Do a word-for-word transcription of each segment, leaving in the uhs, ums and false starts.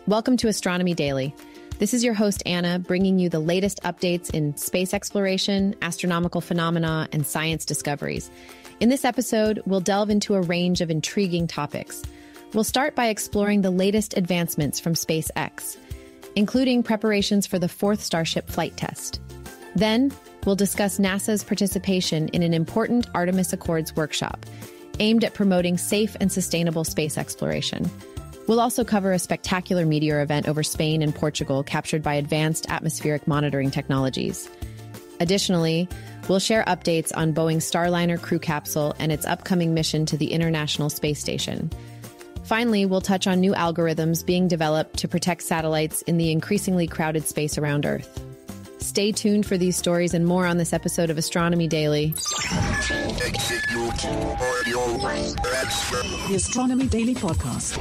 Welcome to Astronomy Daily. This is your host, Anna, bringing you the latest updates in space exploration, astronomical phenomena, and science discoveries. In this episode, we'll delve into a range of intriguing topics. We'll start by exploring the latest advancements from SpaceX, including preparations for the fourth Starship flight test. Then, we'll discuss NASA's participation in an important Artemis Accords workshop, aimed at promoting safe and sustainable space exploration. We'll also cover a spectacular meteor event over Spain and Portugal captured by advanced atmospheric monitoring technologies. Additionally, we'll share updates on Boeing's Starliner crew capsule and its upcoming mission to the International Space Station. Finally, we'll touch on new algorithms being developed to protect satellites in the increasingly crowded space around Earth. Stay tuned for these stories and more on this episode of Astronomy Daily. The Astronomy Daily Podcast.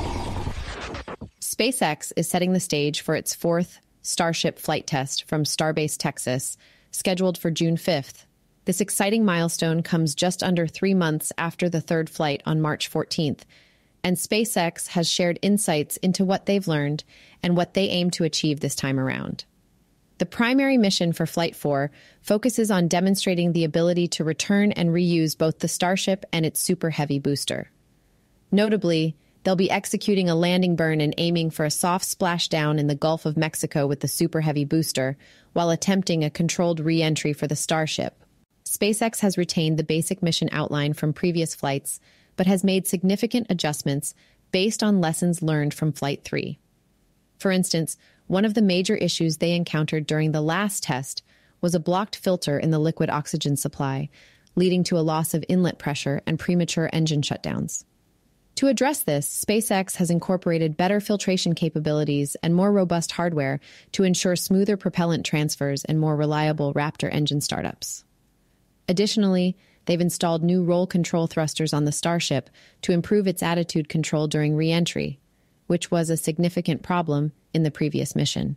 SpaceX is setting the stage for its fourth Starship flight test from Starbase, Texas, scheduled for June fifth. This exciting milestone comes just under three months after the third flight on March fourteenth, and SpaceX has shared insights into what they've learned and what they aim to achieve this time around. The primary mission for Flight four focuses on demonstrating the ability to return and reuse both the Starship and its Super Heavy booster. Notably, they'll be executing a landing burn and aiming for a soft splashdown in the Gulf of Mexico with the Super Heavy booster, while attempting a controlled re-entry for the Starship. SpaceX has retained the basic mission outline from previous flights, but has made significant adjustments based on lessons learned from Flight three. For instance, one of the major issues they encountered during the last test was a blocked filter in the liquid oxygen supply, leading to a loss of inlet pressure and premature engine shutdowns. To address this, SpaceX has incorporated better filtration capabilities and more robust hardware to ensure smoother propellant transfers and more reliable Raptor engine startups. Additionally, they've installed new roll control thrusters on the Starship to improve its attitude control during re-entry, which was a significant problem in the previous mission.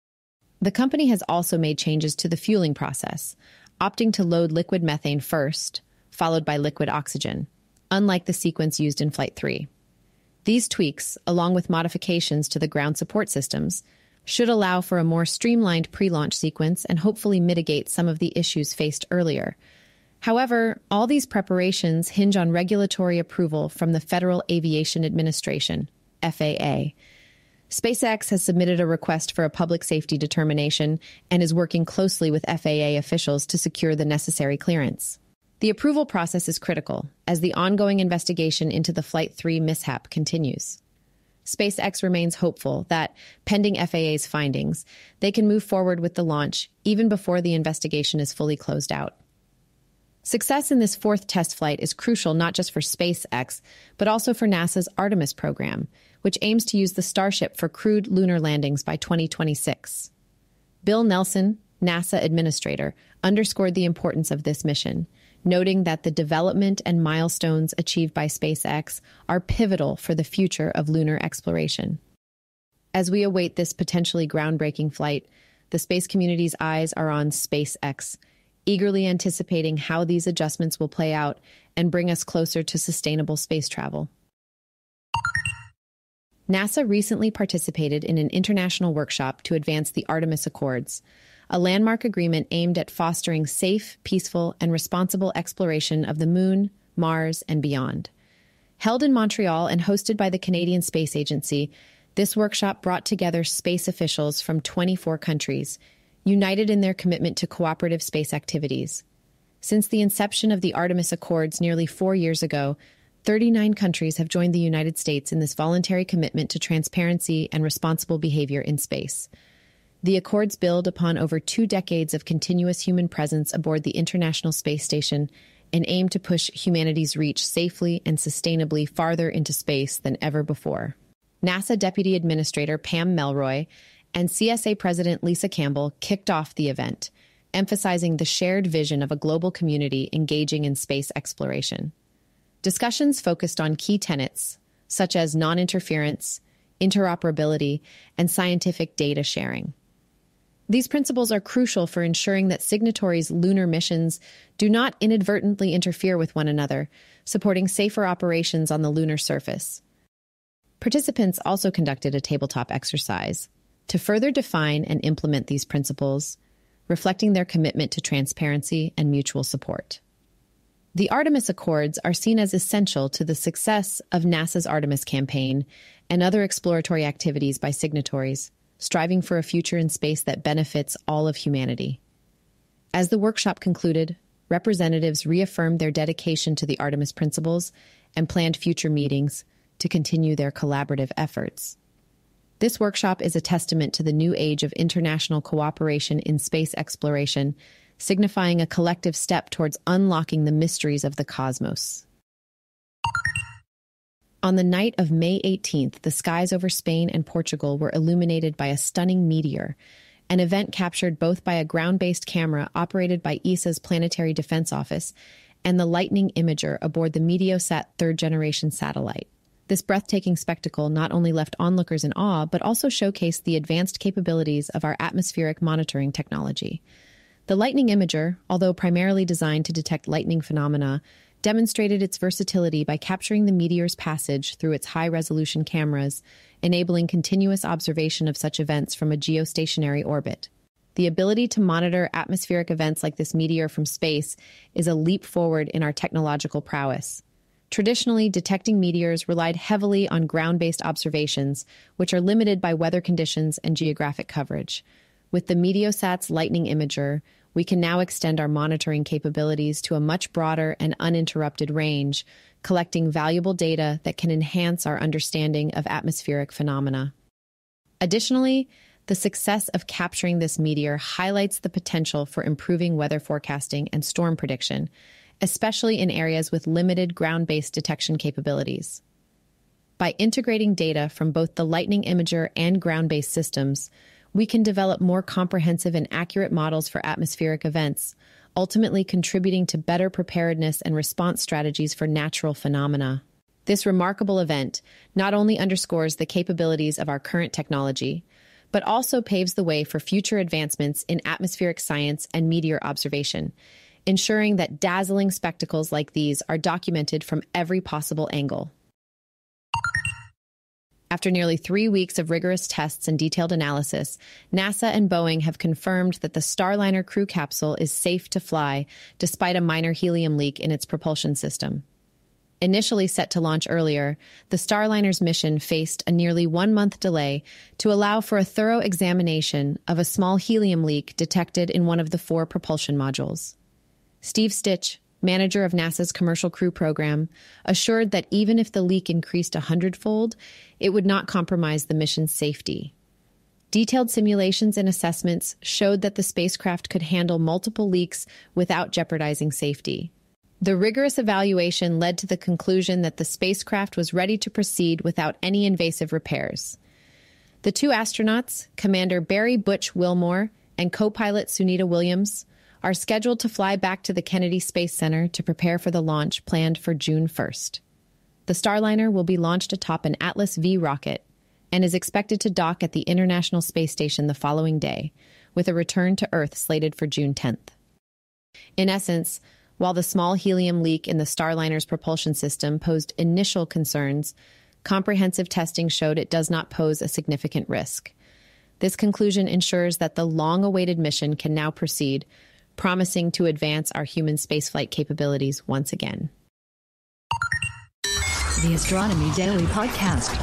The company has also made changes to the fueling process, opting to load liquid methane first, followed by liquid oxygen, unlike the sequence used in Flight three. These tweaks, along with modifications to the ground support systems, should allow for a more streamlined pre-launch sequence and hopefully mitigate some of the issues faced earlier. However, all these preparations hinge on regulatory approval from the Federal Aviation Administration, F A A. SpaceX has submitted a request for a public safety determination and is working closely with F A A officials to secure the necessary clearance. The approval process is critical, as the ongoing investigation into the Flight three mishap continues. SpaceX remains hopeful that, pending F A A's findings, they can move forward with the launch even before the investigation is fully closed out. Success in this fourth test flight is crucial not just for SpaceX, but also for NASA's Artemis program, which aims to use the Starship for crewed lunar landings by twenty twenty-six. Bill Nelson, NASA administrator, underscored the importance of this mission, noting that the development and milestones achieved by SpaceX are pivotal for the future of lunar exploration. As we await this potentially groundbreaking flight, the space community's eyes are on SpaceX, eagerly anticipating how these adjustments will play out and bring us closer to sustainable space travel. NASA recently participated in an international workshop to advance the Artemis Accords, a landmark agreement aimed at fostering safe, peaceful, and responsible exploration of the Moon, Mars, and beyond. Held in Montreal and hosted by the Canadian Space Agency, this workshop brought together space officials from twenty-four countries, united in their commitment to cooperative space activities. Since the inception of the Artemis Accords nearly four years ago, thirty-nine countries have joined the United States in this voluntary commitment to transparency and responsible behavior in space. The Accords build upon over two decades of continuous human presence aboard the International Space Station and aim to push humanity's reach safely and sustainably farther into space than ever before. NASA Deputy Administrator Pam Melroy and C S A President Lisa Campbell kicked off the event, emphasizing the shared vision of a global community engaging in space exploration. Discussions focused on key tenets, such as non-interference, interoperability, and scientific data sharing. These principles are crucial for ensuring that signatories' lunar missions do not inadvertently interfere with one another, supporting safer operations on the lunar surface. Participants also conducted a tabletop exercise to further define and implement these principles, reflecting their commitment to transparency and mutual support. The Artemis Accords are seen as essential to the success of NASA's Artemis campaign and other exploratory activities by signatories, striving for a future in space that benefits all of humanity. As the workshop concluded, representatives reaffirmed their dedication to the Artemis principles and planned future meetings to continue their collaborative efforts. This workshop is a testament to the new age of international cooperation in space exploration, signifying a collective step towards unlocking the mysteries of the cosmos. On the night of May eighteenth, the skies over Spain and Portugal were illuminated by a stunning meteor, an event captured both by a ground-based camera operated by E S A's Planetary Defense Office and the Lightning Imager aboard the Meteosat third-generation satellite. This breathtaking spectacle not only left onlookers in awe, but also showcased the advanced capabilities of our atmospheric monitoring technology. The Lightning Imager, although primarily designed to detect lightning phenomena, demonstrated its versatility by capturing the meteor's passage through its high-resolution cameras, enabling continuous observation of such events from a geostationary orbit. The ability to monitor atmospheric events like this meteor from space is a leap forward in our technological prowess. Traditionally, detecting meteors relied heavily on ground-based observations, which are limited by weather conditions and geographic coverage. With the Meteosat's Lightning Imager, we can now extend our monitoring capabilities to a much broader and uninterrupted range, collecting valuable data that can enhance our understanding of atmospheric phenomena. Additionally, the success of capturing this meteor highlights the potential for improving weather forecasting and storm prediction, especially in areas with limited ground-based detection capabilities. By integrating data from both the Lightning Imager and ground-based systems, we can develop more comprehensive and accurate models for atmospheric events, ultimately contributing to better preparedness and response strategies for natural phenomena. This remarkable event not only underscores the capabilities of our current technology, but also paves the way for future advancements in atmospheric science and meteor observation, ensuring that dazzling spectacles like these are documented from every possible angle. After nearly three weeks of rigorous tests and detailed analysis, NASA and Boeing have confirmed that the Starliner crew capsule is safe to fly despite a minor helium leak in its propulsion system. Initially set to launch earlier, the Starliner's mission faced a nearly one-month delay to allow for a thorough examination of a small helium leak detected in one of the four propulsion modules. Steve Stitch, manager of NASA's Commercial Crew Program, assured that even if the leak increased a hundredfold, it would not compromise the mission's safety. Detailed simulations and assessments showed that the spacecraft could handle multiple leaks without jeopardizing safety. The rigorous evaluation led to the conclusion that the spacecraft was ready to proceed without any invasive repairs. The two astronauts, Commander Barry Butch Wilmore and co-pilot Sunita Williams, are scheduled to fly back to the Kennedy Space Center to prepare for the launch planned for June first. The Starliner will be launched atop an Atlas V rocket and is expected to dock at the International Space Station the following day, with a return to Earth slated for June tenth. In essence, while the small helium leak in the Starliner's propulsion system posed initial concerns, comprehensive testing showed it does not pose a significant risk. This conclusion ensures that the long-awaited mission can now proceed, promising to advance our human spaceflight capabilities once again. The Astronomy Daily Podcast.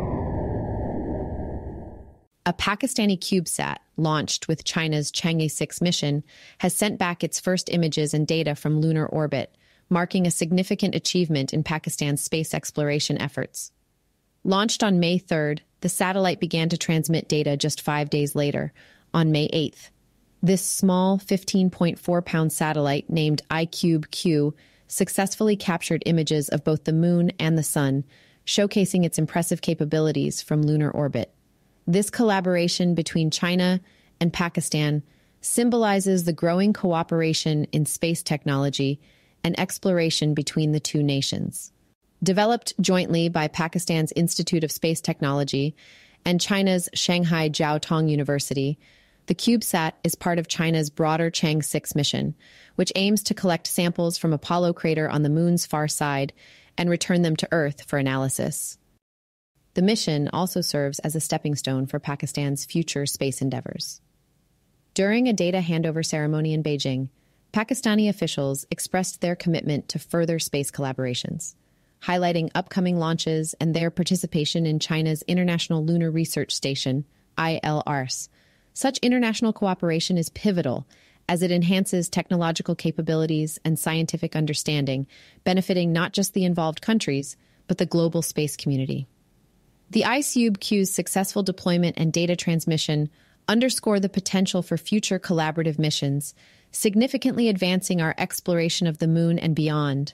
A Pakistani cubesat, launched with China's Chang'e six mission, has sent back its first images and data from lunar orbit, marking a significant achievement in Pakistan's space exploration efforts. Launched on May third, the satellite began to transmit data just five days later, on May eighth. This small fifteen point four pound satellite, named I CUBE Q, successfully captured images of both the moon and the sun, showcasing its impressive capabilities from lunar orbit. This collaboration between China and Pakistan symbolizes the growing cooperation in space technology and exploration between the two nations. Developed jointly by Pakistan's Institute of Space Technology and China's Shanghai Jiao Tong University, the CubeSat is part of China's broader Chang'e six mission, which aims to collect samples from Apollo crater on the moon's far side and return them to Earth for analysis. The mission also serves as a stepping stone for Pakistan's future space endeavors. During a data handover ceremony in Beijing, Pakistani officials expressed their commitment to further space collaborations, highlighting upcoming launches and their participation in China's International Lunar Research Station, I L R S. Such international cooperation is pivotal as it enhances technological capabilities and scientific understanding, benefiting not just the involved countries, but the global space community. The I C U B Q's successful deployment and data transmission underscore the potential for future collaborative missions, significantly advancing our exploration of the moon and beyond.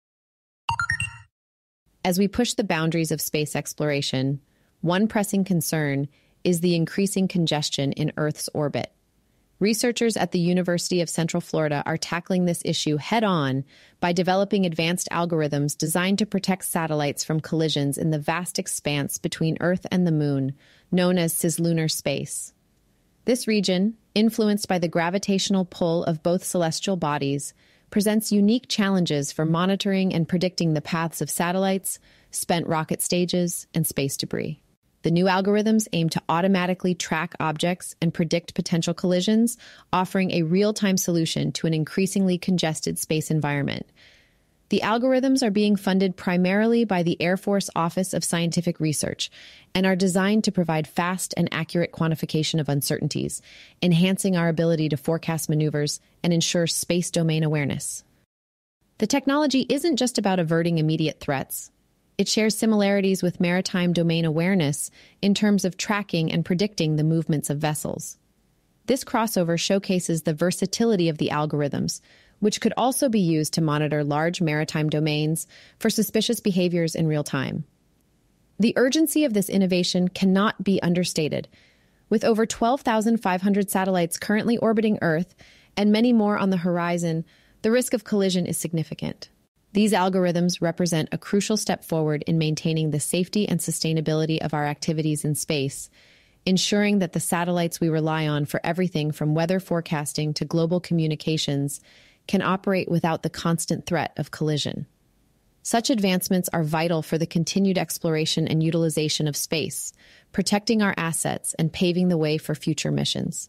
As we push the boundaries of space exploration, one pressing concern is the increasing congestion in Earth's orbit. Researchers at the University of Central Florida are tackling this issue head-on by developing advanced algorithms designed to protect satellites from collisions in the vast expanse between Earth and the Moon, known as cislunar space. This region, influenced by the gravitational pull of both celestial bodies, presents unique challenges for monitoring and predicting the paths of satellites, spent rocket stages, and space debris. The new algorithms aim to automatically track objects and predict potential collisions, offering a real-time solution to an increasingly congested space environment. The algorithms are being funded primarily by the Air Force Office of Scientific Research and are designed to provide fast and accurate quantification of uncertainties, enhancing our ability to forecast maneuvers and ensure space domain awareness. The technology isn't just about averting immediate threats. It shares similarities with maritime domain awareness in terms of tracking and predicting the movements of vessels. This crossover showcases the versatility of the algorithms, which could also be used to monitor large maritime domains for suspicious behaviors in real time. The urgency of this innovation cannot be understated. With over twelve thousand five hundred satellites currently orbiting Earth and many more on the horizon, the risk of collision is significant. These algorithms represent a crucial step forward in maintaining the safety and sustainability of our activities in space, ensuring that the satellites we rely on for everything from weather forecasting to global communications can operate without the constant threat of collision. Such advancements are vital for the continued exploration and utilization of space, protecting our assets and paving the way for future missions.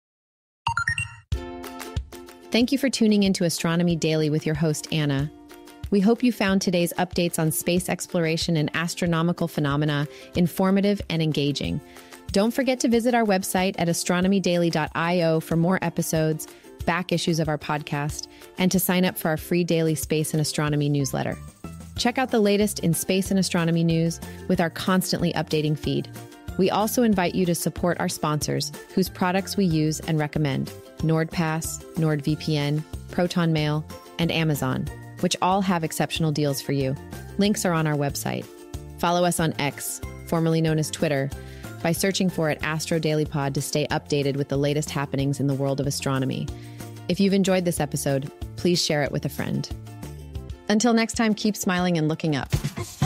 Thank you for tuning into Astronomy Daily with your host, Anna. We hope you found today's updates on space exploration and astronomical phenomena informative and engaging. Don't forget to visit our website at astronomy daily dot io for more episodes, back issues of our podcast, and to sign up for our free daily space and astronomy newsletter. Check out the latest in space and astronomy news with our constantly updating feed. We also invite you to support our sponsors, whose products we use and recommend: NordPass, NordVPN, Proton Mail, and Amazon, which all have exceptional deals for you. Links are on our website. Follow us on X, formerly known as Twitter, by searching for it Astro Daily Pod to stay updated with the latest happenings in the world of astronomy. If you've enjoyed this episode, please share it with a friend. Until next time, keep smiling and looking up.